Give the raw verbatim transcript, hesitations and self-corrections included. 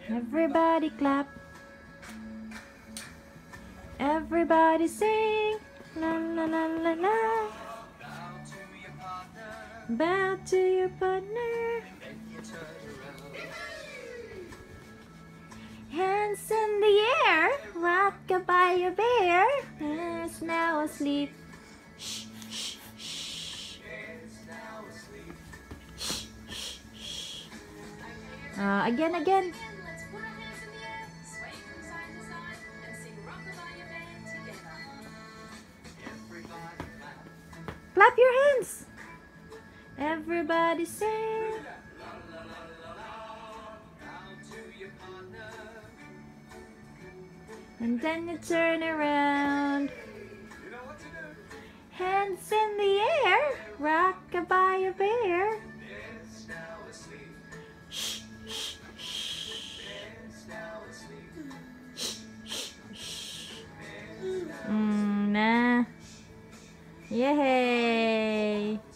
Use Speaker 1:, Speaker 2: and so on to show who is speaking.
Speaker 1: Everybody clap. Everybody sing. La la la la la. Bow to your partner. Hands in the air. Rock-a-bye your bear. Is now asleep. Shh, shh, shh. Shh, shh, shh. Uh, again, again. Clap your hands. Everybody sing. And then you turn around. Hands in the air. Rock-a-bye a bear. Shh, shh, shh. Shh, shh, shh. Mm, nah. Yay!